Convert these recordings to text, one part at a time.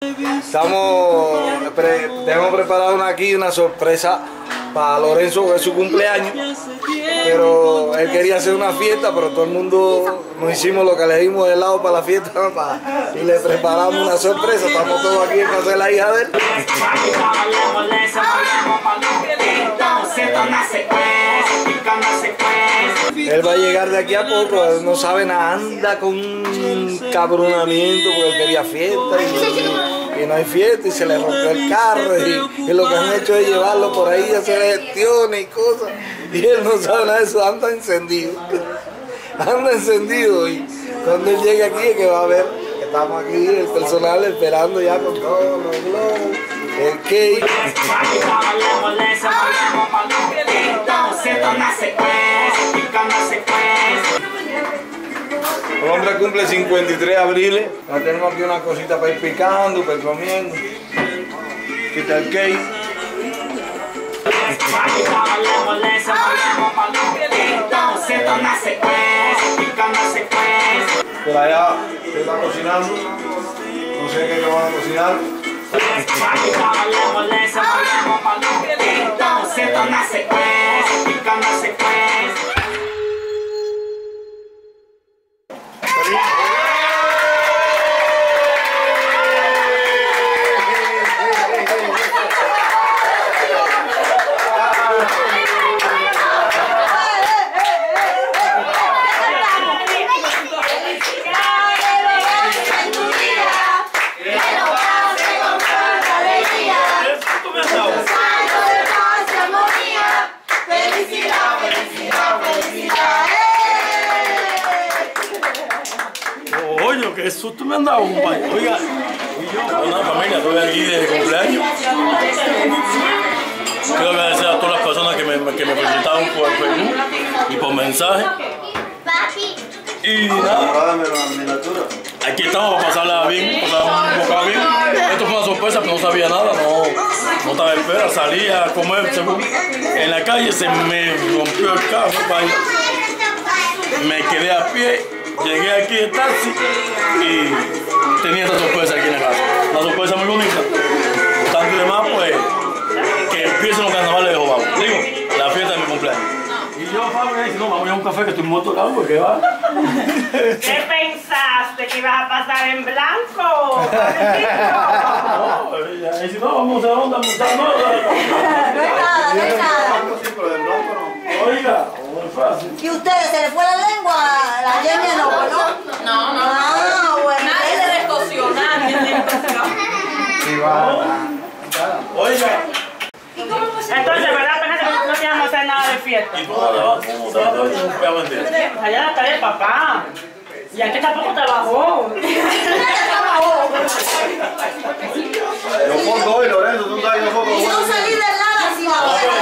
Tenemos preparado aquí una sorpresa para Lorenzo, que es su cumpleaños, pero él quería hacer una fiesta, pero todo el mundo nos hicimos lo que le dimos de lado para la fiesta y le preparamos una sorpresa. Estamos todos aquí en casa de la hija de él. Él va a llegar de aquí a poco, él no sabe nada, anda con un cabronamiento porque él quería fiesta y no hay fiesta y se le rompió el carro y lo que han hecho es llevarlo por ahí a hacer gestiones y cosas y él no sabe nada de eso, anda encendido y cuando él llegue aquí es que va a ver que estamos aquí, el personal esperando ya con todos los globos, el cake. El hombre cumple 53 abriles, ya tenemos aquí una cosita para ir picando, para ir comiendo. Quita el cake. Por allá se está cocinando, no sé qué van a cocinar. Qué susto me han dado, compadre. Oiga, bueno, familia, estoy aquí de cumpleaños. Quiero agradecer a todas las personas que me felicitaron por Facebook y por mensaje. Y nada, aquí estamos para pasarla bien, pasar un bocado bien. Esto fue una sorpresa, pero no sabía nada, no estaba en espera. Salí a comer en la calle, se me rompió el carro, me quedé a pie. Llegué aquí en taxi y tenía esta sorpresa aquí en la casa. Una sorpresa muy bonita. Tanto y demás, pues, que empiecen los carnavales de Jobao. Digo, la fiesta de mi cumpleaños. Y yo, Fabio, me dice, no, vamos a ir a un café que estoy muerto acá, porque va. ¿Qué pensaste? ¿Que ibas a pasar en blanco? No, y si no, vamos a onda, vamos a no hay nada. Oiga, muy fácil. ¿Y ustedes se les fue la lengua? La yemia no, ¿no? No. Ah, bueno. Nadie se descoció, nadie se descoció. Sí, va. Oiga. Entonces, ¿verdad? Pensé que no íbamos a hacer nada de fiesta. ¿Y cómo te vas? ¿Cómo te vas? Allá la tarea del papá. Y aquí tampoco trabajó. Yo foto hoy, Lorenzo, tú sabes que foto hoy. Y no salí del nada sin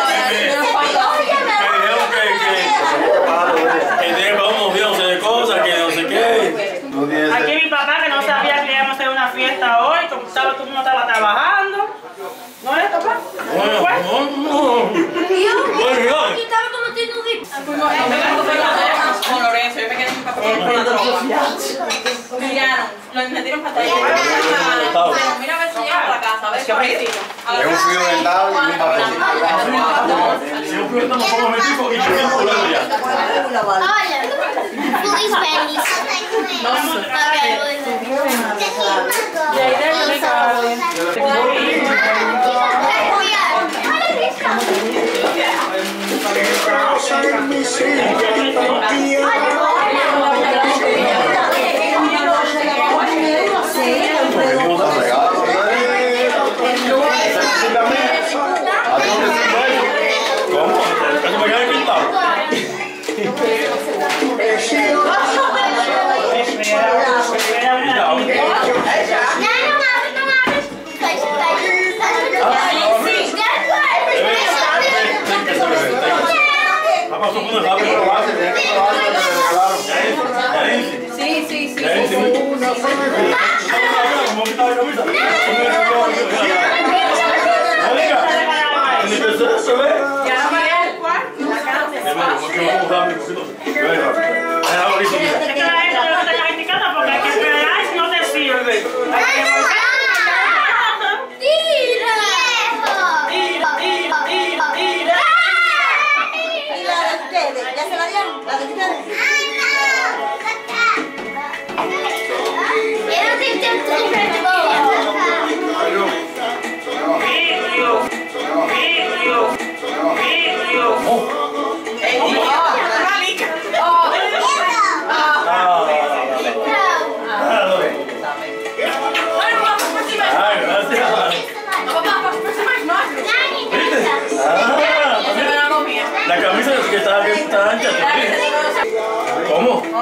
Aquí mi papá que no sabía que íbamos a hacer una fiesta hoy, como todo el mundo estaba trabajando. ¿No es, papá? Con Lorenzo, yo me quedé sin papá. Miraron, lo metieron para atrás. Mira a ver si llega a la casa, a ver qué rico. Es un frío vendado y un papel. Si un frío estamos como metidos y yo estoy volando ya. Feliz feliz. ¿Cómo? ¿Eso me queda pintado?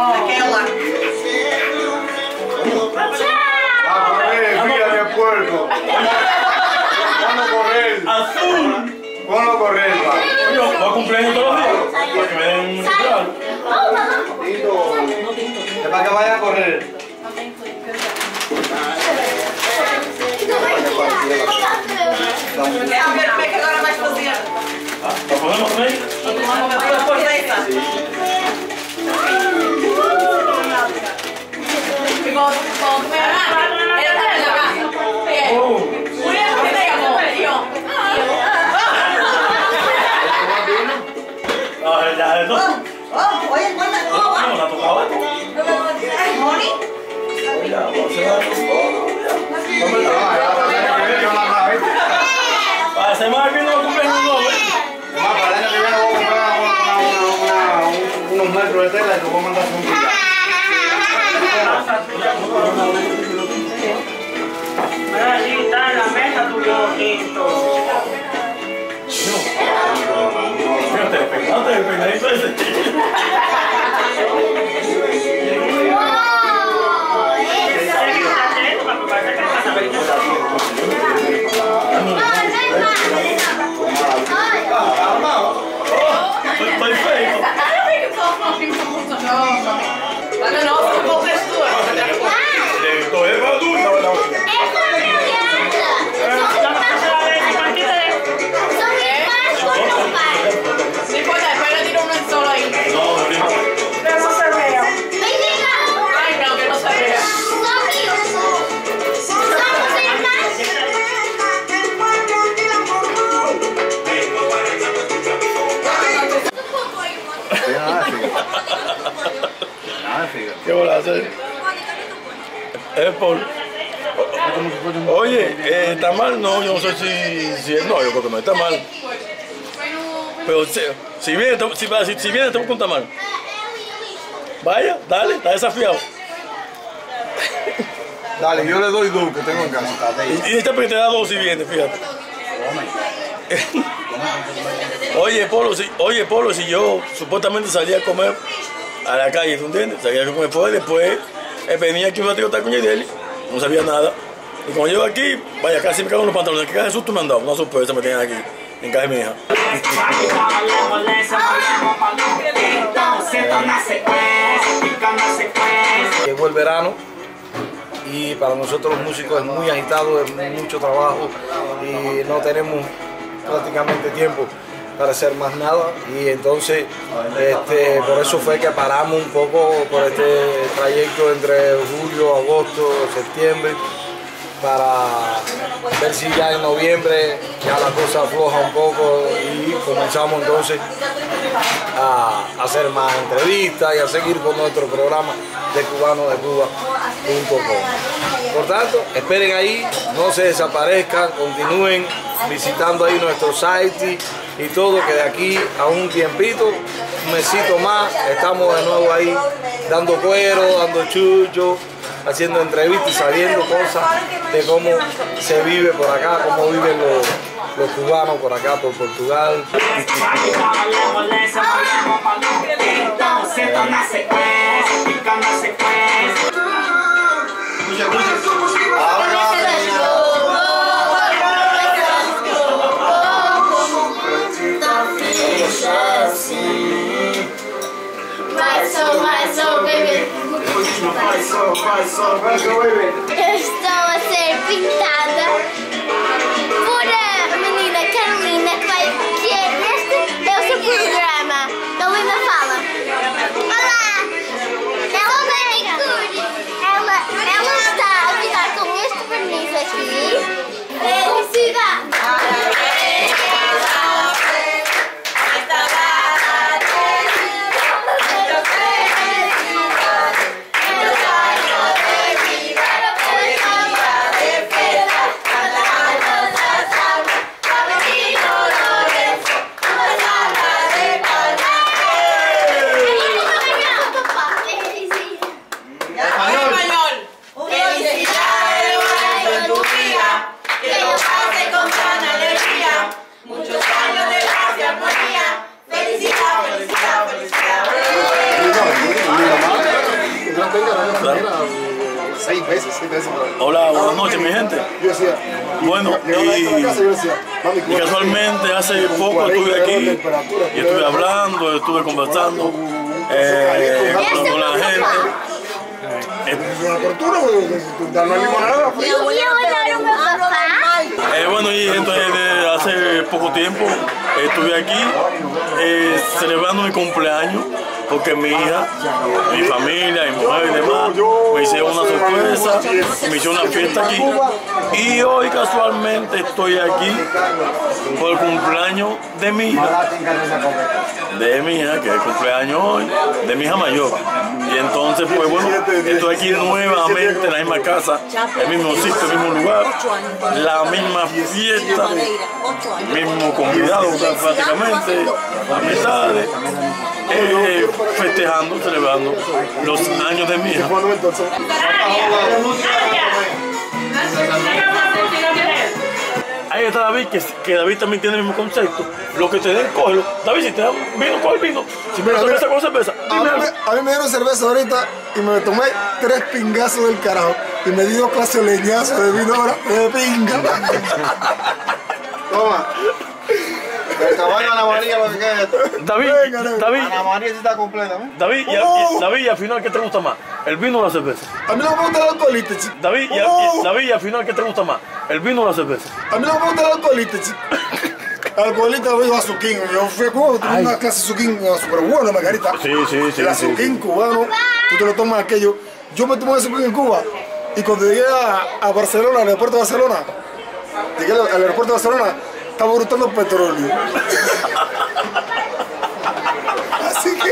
Aquela. A correr, fíjate, puerco. Ponlo a correr. Azul. Ponlo a correr, va. Yo voy a cumpleaños todos los días. Para que me den un regalo. Es para que vaya a correr. Como é que agora vais fazer? ¿Lo podemos hacer? Depois dessa. Ya de todo. Oye, ¿cuándo? ¿Cómo va? ¿No la tocaba? ¿Moni? Ya, vamos a hacer Para hacer más que no cumpleaños nuevo, ¿eh? para el año que viene voy a comprar unos metros de tela y te voy a mandar un día. Allí está en la mesa tu poquito. Fíjate, el peinadito ese. Estoy feo. Olha, nossa, que bom textura. Esto es más dulce, ¿verdad? Sí, pues después le tiro uno solo ahí. No, no, Ay, no, que no se vea. ¿Qué voy a hacer? Paul. Oye, ¿está mal? No, yo no sé si no, yo creo que no está mal. Pero si viene, te busco un tamal. Vaya, dale, está desafiado. Dale, yo le doy dos que tengo en casa. Y este porque te da dos si viene, fíjate. Oye, Polo, si yo supuestamente salía a comer a la calle, ¿tú entiendes? Salía a comer después venía aquí un ratito a estar con Yedeli, no sabía nada. Y cuando llego aquí, vaya, casi me cago en los pantalones. ¿Qué caja de susto me han dado? Una sorpresa me tienen aquí, en casa de mi hija. Llegó el verano y para nosotros los músicos es muy agitado, es mucho trabajo y no tenemos prácticamente tiempo para hacer más nada, y entonces por eso fue que paramos un poco por este trayecto entre julio, agosto, septiembre, para ver si ya en noviembre ya la cosa afloja un poco y comenzamos entonces a hacer más entrevistas y a seguir con nuestro programa de Cubanos de Cuba.com. Por tanto, esperen ahí, no se desaparezcan, continúen visitando ahí nuestro site y todo, que de aquí a un tiempito, un mesito más, estamos de nuevo ahí dando cuero, dando chucho, haciendo entrevistas y sabiendo cosas de cómo se vive por acá, cómo viven los cubanos por acá, por Portugal. Eu estou a ser pintada por a menina Carolina, que este é o seu programa. Carolina fala. Olá! Ela vem! 6 veces. Hola, buenas noches, mi gente. Yo decía, Bueno, y casualmente hace poco estuve aquí y estuve hablando, estuve conversando con la gente. Es una tortura, no limonada. Bueno, y entonces hace poco tiempo estuve aquí celebrando mi cumpleaños porque mi hija, mi familia, mi mujer y demás me hicieron una sorpresa, me hicieron una fiesta aquí y hoy casualmente estoy aquí por el cumpleaños de mi hija, que es el cumpleaños hoy, de mi hija mayor. Y entonces, pues bueno, estoy aquí nuevamente en la misma casa, el mismo sitio, el mismo lugar, la misma fiesta, el mismo convidado prácticamente, amistades, festejando, celebrando los años de mi hija. Ahí está David, que David también tiene el mismo concepto. Lo que te den, cógelo. David, si te dan vino, coge el vino. Si me das cerveza, coge cerveza. A mí me dieron cerveza ahorita y me tomé 3 pingazos del carajo. Y me dio clase de leñazo de vino ahora de pinga. Toma. El caballo Ana María lo que queda esto. David, Ana María sí está completa, ¿no? David, y al final, ¿qué te gusta más? ¿El vino o la cerveza? A mí no me gusta el alcoholito, chico. David, y al final, ¿qué te gusta más? ¿El vino o la cerveza? A mí no me gusta el alcoholito, chico. Alcoholito, digo azuquín. Yo fui a Cuba, tuve una clase de azuquín súper bueno, Margarita. Sí. El azuquín cubano, tú te lo tomas aquello. Yo me tomé azuquín en Cuba y cuando llegué a Barcelona, al aeropuerto de Barcelona, estaba brotando petróleo. Así que...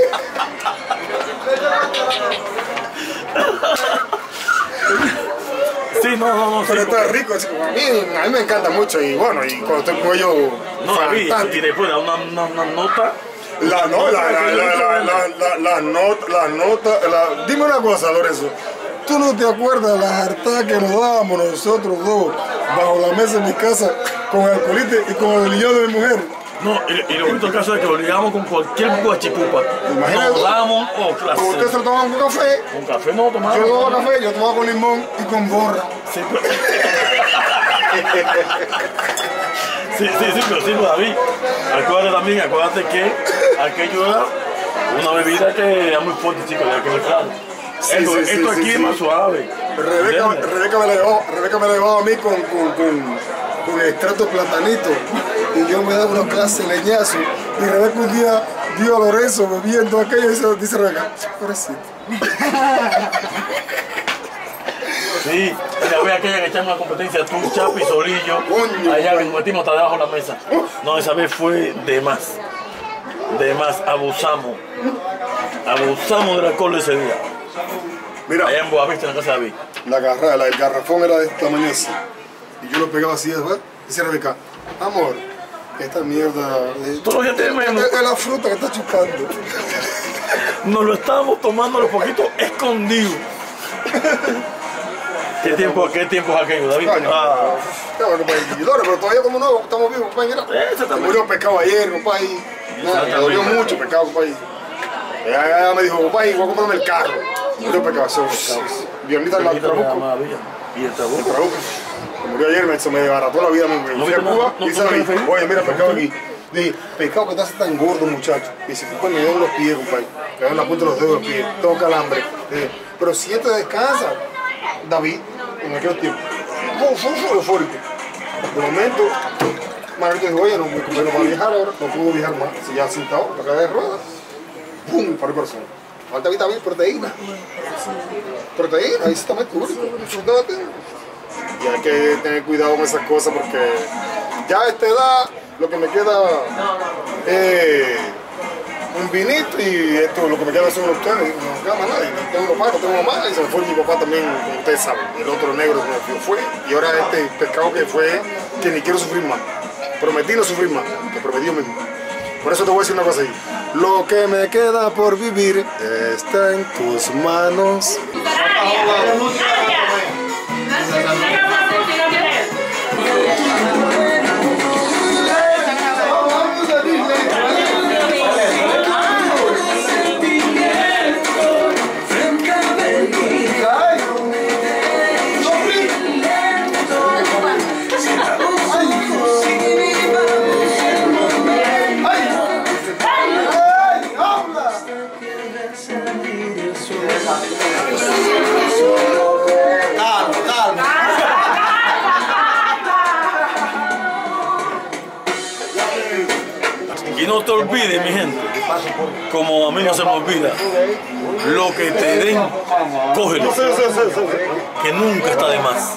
Sí, no. Pero está rico, chico. A mí me encanta mucho y bueno, y cuando estoy con ellos... No, David, y después da una nota... Dime una cosa, Lorenzo. ¿Tú no te acuerdas las hartadas que nos dábamos nosotros dos bajo la mesa en mi casa con el alcoholito y con el niño de mi mujer? No, y lo único caso es que lo ligamos con cualquier guachipupa. Imagínate. Nos damos clase. Ustedes se lo tomaban con café. Con café no tomamos. Yo tomaba café, yo tomaba con limón y con borra. Sí, pero David, acuérdate que aquello era una bebida que era muy fuerte, chicos, de aquel lado. Esto aquí es más suave. Rebeca me la llevaba a mí con extracto de platanito y yo me daba una clase de leñazo y Rebeca un día vio a Lorenzo bebiendo aquello y dice Rebeca, pobrecito. Sí, ya ve aquella que echamos una competencia, tú, Chapi y Solillo, allá que nos metimos hasta debajo de la mesa. No, esa vez fue de más, abusamos del alcohol ese día. Mira, allá en Boavista, en la casa de David. El garrafón era de esta tamaño así. Y yo lo pegaba así, ¿verdad? Dice Rebeca, amor, esta mierda... Tú lo que tienes menos. Es la fruta que está chupando. Nos lo estábamos tomando los poquitos escondidos. ¿Qué tiempo es aquello, David? Pero todavía como nuevo, estamos vivos, compañera. Se murió pescado ayer, compadre. Me dolió mucho pescado, compadre. Ella me dijo, compadre, voy a comprarme el carro. Murió pescado, Violita en la Trabuco. ¿Y el Trabuco? Murió ayer, se me desbarató la vida. Me fui a Cuba y dice, oye, mira, pescado aquí. Dije, pescado que te hace tan gordo, muchacho. Y dice, compadre, me dio los pies, compadre. Me dan la punta de los dedos de los pies. Tengo calambre. Dije, pero si te descansa, David, en aquel tiempo, fue eufórico. De momento, Margarita dijo, oye, no va a viajar ahora, no pudo viajar más. Si ya sentado, la cadena de ruedas, ¡pum! Para el corazón. Falta vitamina, proteína. Proteína, ahí se está metido. Y hay que tener cuidado con esas cosas porque ya a esta edad lo que me queda un vinito y esto lo que me queda son ustedes, no queda más nadie, no tengo papá, no tengo mamá y se me fue mi papá también, como ustedes saben, el otro negro que fue y ahora este pescado que fue que ni quiero sufrir más, prometí no sufrir más, te prometí yo mismo. Por eso te voy a decir una cosa ahí, lo que me queda por vivir está en tus manos. Y no te olvides, mi gente, como a mí no se me olvida, lo que te den, cógelo, que nunca está de más.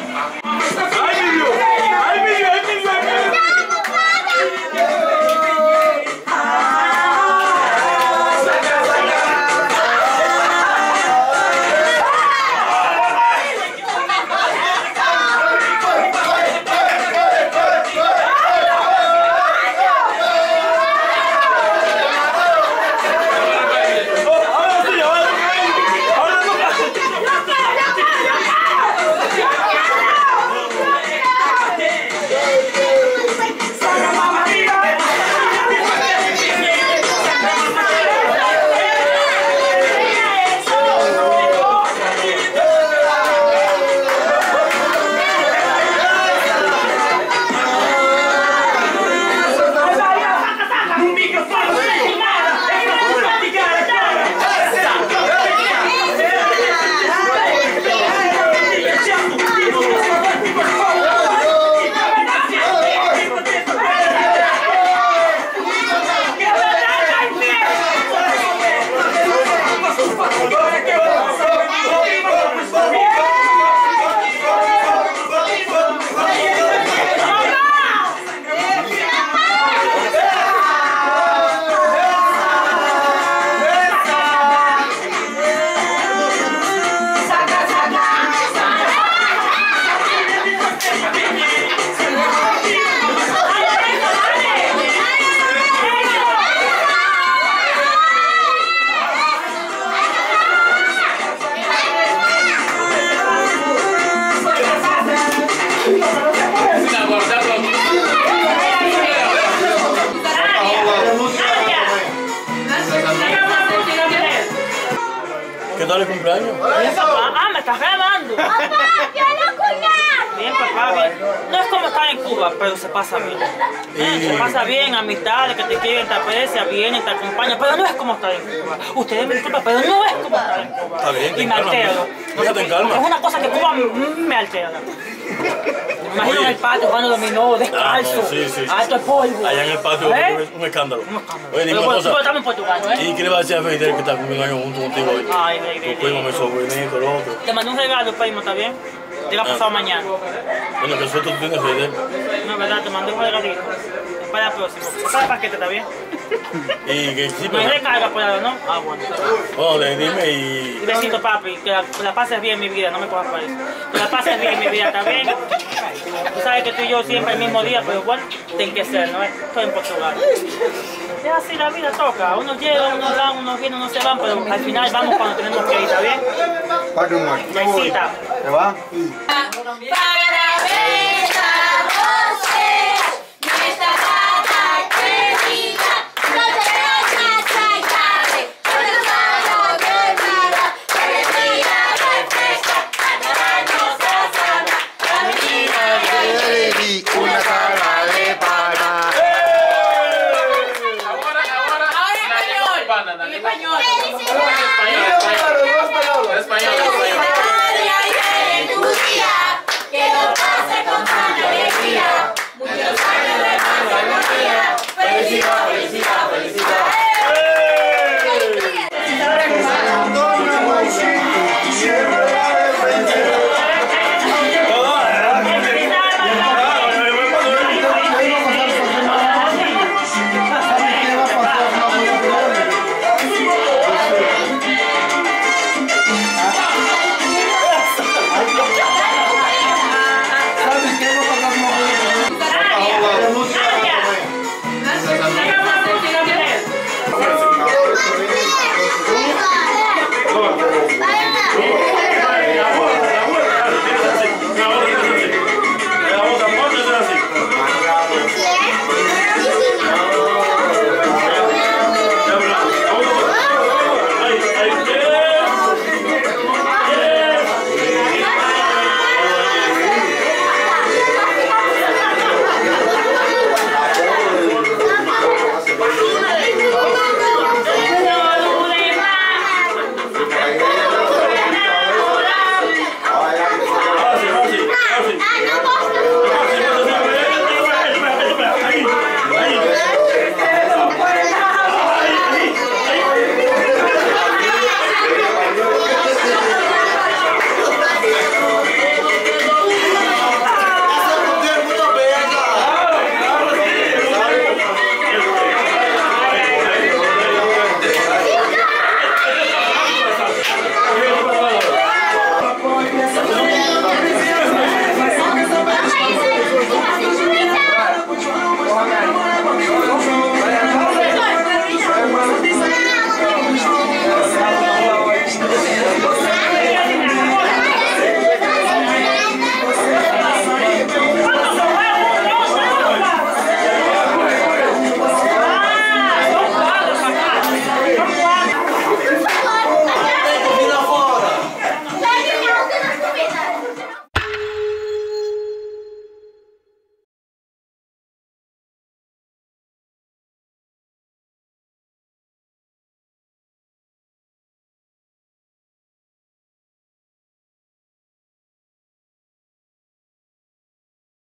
¿Qué tal el cumpleaños? Bien, papá. Ah, me estás grabando. Papá, quiero cuidar. Bien, papá, bien. No es como estar en Cuba, pero se pasa bien. Se pasa bien, amistades que te quieren, te aprecian, vienen, te acompañan, pero no es como estar en Cuba. Ustedes me disculpan, pero no es como estar en Cuba. Está bien, y me altero. Déjate en calma. Es una cosa que Cuba me altera. Me imagino en el patio jugando dominó, descalzo, alto el polvo. Allá en el patio un escándalo. Oye, dime una cosa. Estamos en Portugal, ¿no? ¿Y qué le va a decir a Fidel que está cumpliendo años junto contigo hoy? Ay, tu primo, mi sobrinito, el otro. Te mandé un regalo, primo, ¿está bien? Llega pasado mañana. Bueno, que suerte tú tienes, Fidel. No, es verdad, te mandé un regalito. Es para el próximo. Para el paquete, ¿está bien? Y que sí, No hay recarga por ahora, ¿no? Ah, bueno. Bueno, dime y... Un besito, papi. Que la pases bien, mi vida. No me cojas para eso. Que la pases bien, mi vida. ¿Está bien? Tú sabes que tú y yo siempre el mismo día, pero igual tiene que ser, ¿no? Estoy en Portugal. Es así, la vida toca. Unos llegan, unos van, unos vienen, unos se van, pero al final vamos cuando tenemos que ir, ¿está bien? Paca un Besita. ¿Te va?